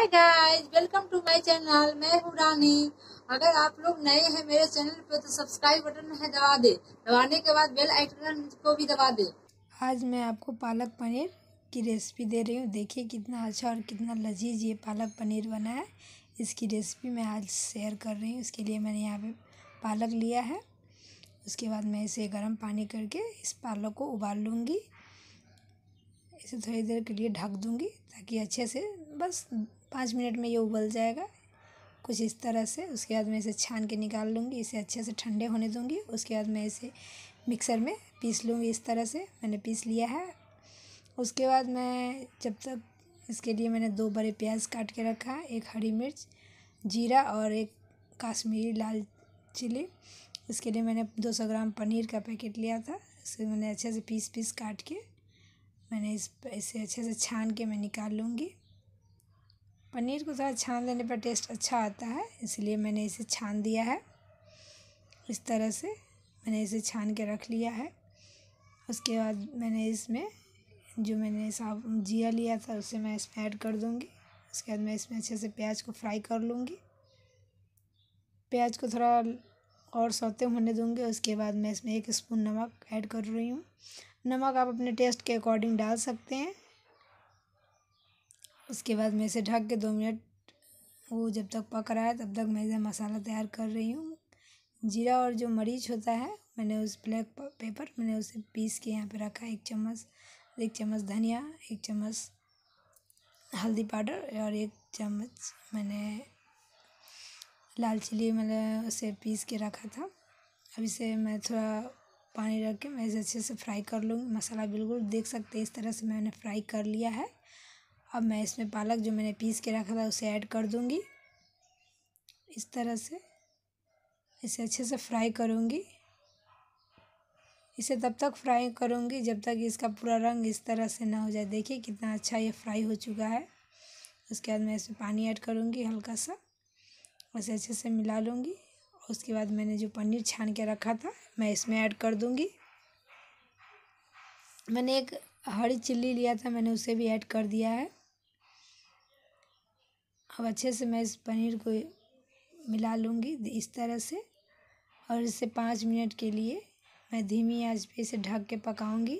Hi guys, welcome to my channel. मैं हूँ रानी। अगर आप लोग नए हैं मेरे चैनल पे तो सब्सक्राइब बटन है दबा दे। दबाने के बाद बेल आइकन को भी दबा दे। आज मैं आपको पालक पनीर की रेसिपी दे रही हूँ। देखिए कितना अच्छा और कितना लजीज ये पालक पनीर बना है। इसकी रेसिपी मैं आज शेयर कर रही हूँ। इसके लिए मैंने यहाँ पे पालक लिया है। उसके बाद मैं इसे गर्म पानी करके इस पालक को उबाल लूँगी। इसे थोड़ी देर के लिए ढक दूँगी ताकि अच्छे से बस 5 मिनट में ये उबल जाएगा कुछ इस तरह से। उसके बाद मैं इसे छान के निकाल लूँगी। इसे अच्छे से ठंडे होने दूँगी। उसके बाद मैं इसे मिक्सर में पीस लूँगी। इस तरह से मैंने पीस लिया है। उसके बाद मैं जब तक इसके लिए मैंने 2 बड़े प्याज काट के रखा है, 1 हरी मिर्च, जीरा और 1 काश्मीरी लाल चिली। इसके लिए मैंने 200 ग्राम पनीर का पैकेट लिया था। इसे मैंने अच्छे से पीस काट के मैंने इसे अच्छे से छान के मैं निकाल लूँगी। पनीर को थोड़ा छान लेने पर टेस्ट अच्छा आता है, इसलिए मैंने इसे छान दिया है। इस तरह से मैंने इसे छान के रख लिया है। उसके बाद मैंने इसमें जो मैंने साब जीरा लिया था उसे मैं इसमें ऐड कर दूँगी। उसके बाद मैं इसमें अच्छे से प्याज को फ्राई कर लूँगी। प्याज को थोड़ा और सौते होने दूँगी। उसके बाद मैं इसमें 1 स्पून नमक ऐड कर रही हूँ। नमक आप अपने टेस्ट के अकॉर्डिंग डाल सकते हैं। उसके बाद मैं इसे ढक के 2 मिनट वो जब तक पक रहा है तब तक मैं इसे मसाला तैयार कर रही हूँ। जीरा और जो मरीच होता है मैंने उस ब्लैक पेपर मैंने उसे पीस के यहाँ पे रखा है। 1 चम्मच धनिया, 1 चम्मच हल्दी पाउडर और 1 चम्मच मैंने लाल चिली मैंने उसे पीस के रखा था। अब इसे मैं थोड़ा पानी रख के मैं इसे अच्छे से फ्राई कर लूँगी। मसाला बिल्कुल देख सकते हैं इस तरह से मैंने फ्राई कर लिया है। अब मैं इसमें पालक जो मैंने पीस के रखा था उसे ऐड कर दूँगी। इस तरह से इसे अच्छे से फ्राई करूँगी। इसे तब तक फ्राई करूँगी जब तक इसका पूरा रंग इस तरह से ना हो जाए। देखिए कितना अच्छा ये फ्राई हो चुका है। उसके बाद मैं इसमें पानी ऐड करूँगी हल्का सा। उसे अच्छे से मिला लूँगी। उसके बाद मैंने जो पनीर छान के रखा था मैं इसमें ऐड कर दूँगी। मैंने 1 हरी चिल्ली लिया था, मैंने उसे भी ऐड कर दिया है। अब अच्छे से मैं इस पनीर को मिला लूँगी इस तरह से और इसे 5 मिनट के लिए मैं धीमी आंच पे इसे ढक के पकाऊंगी।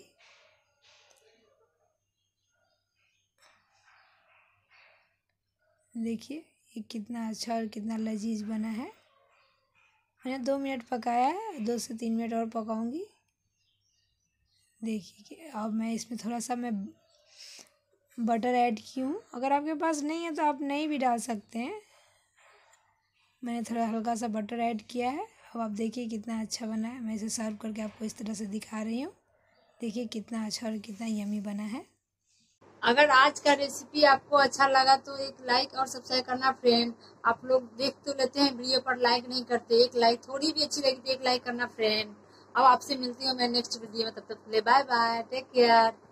देखिए ये कितना अच्छा और कितना लजीज बना है। मैंने 2 मिनट पकाया है, 2 से 3 मिनट और पकाऊंगी। देखिए कि अब मैं इसमें थोड़ा सा मैं बटर ऐड की हूँ। अगर आपके पास नहीं है तो आप नहीं भी डाल सकते हैं। मैंने थोड़ा हल्का सा बटर ऐड किया है। अब आप देखिए कितना अच्छा बना है। मैं इसे सर्व करके आपको इस तरह से दिखा रही हूँ। देखिए कितना अच्छा और कितना यमी बना है। अगर आज का रेसिपी आपको अच्छा लगा तो एक लाइक और सब्सक्राइब करना फ्रेंड। आप लोग देख तो लेते हैं वीडियो पर लाइक नहीं करते। एक लाइक थोड़ी भी अच्छी लगी तो एक लाइक करना फ्रेंड। अब आपसे मिलती हूँ मैं नेक्स्ट वीडियो में। तब तक के लिए बाय बाय, टेक केयर।